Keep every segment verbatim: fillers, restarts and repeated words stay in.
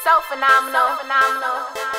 So phenomenal, so phenomenal.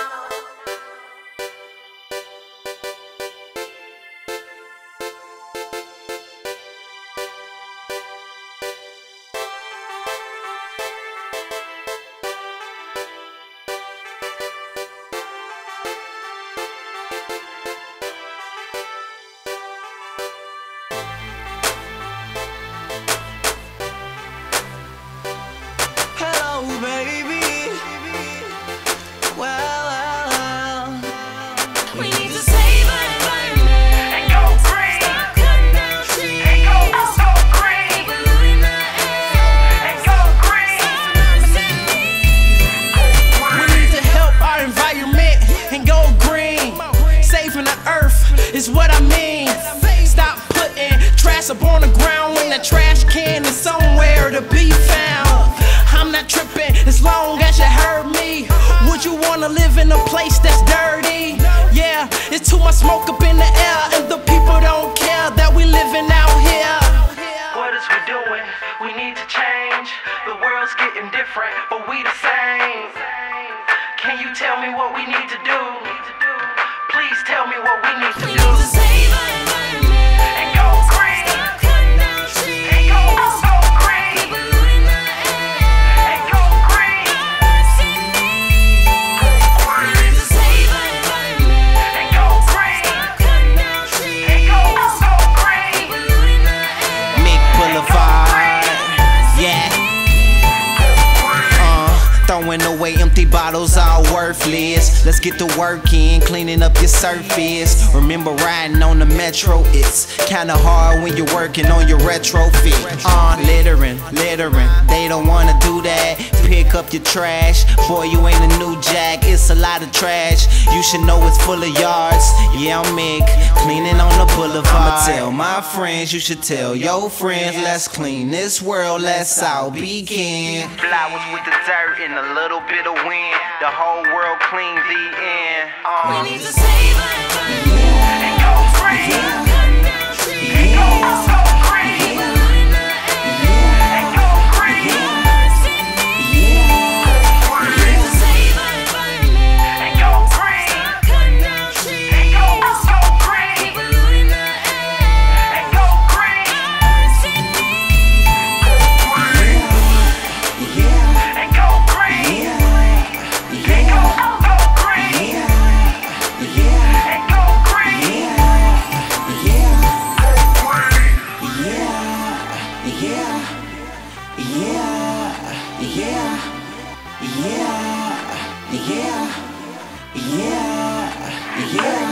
Is what I mean. Stop putting trash up on the ground when the trash can is somewhere to be found. I'm not tripping as long as you heard me. Would you wanna live in a place that's dirty? Yeah, it's too much smoke up in the air, and the people don't care that we living out here. What is we doing? We need to change. The world's getting different, but we the same. Can you tell me what we need to do? Please tell me what we need to do. Throwing away empty bottles, all worthless. Let's get to work in, cleaning up your surface. Remember riding on the metro, it's kinda hard when you're working on your retrofit. Uh, littering, littering, they don't wanna do that. Pick up your trash, boy you ain't a new jack, it's a lot of trash. You should know it's full of yards, yeah I'm Mick, cleaning on the boulevard. I'ma tell my friends, you should tell your friends. Let's clean this world, let's all begin. Flowers with the dirt and a little bit of wind, the whole world clean the end. Uh. We need to save our environment and go free. And go so free. And go free. We need to save our environment and go free. And go so free. And go green. And go green. And go so green. And go green. Yeah, yeah, yeah, yeah, yeah.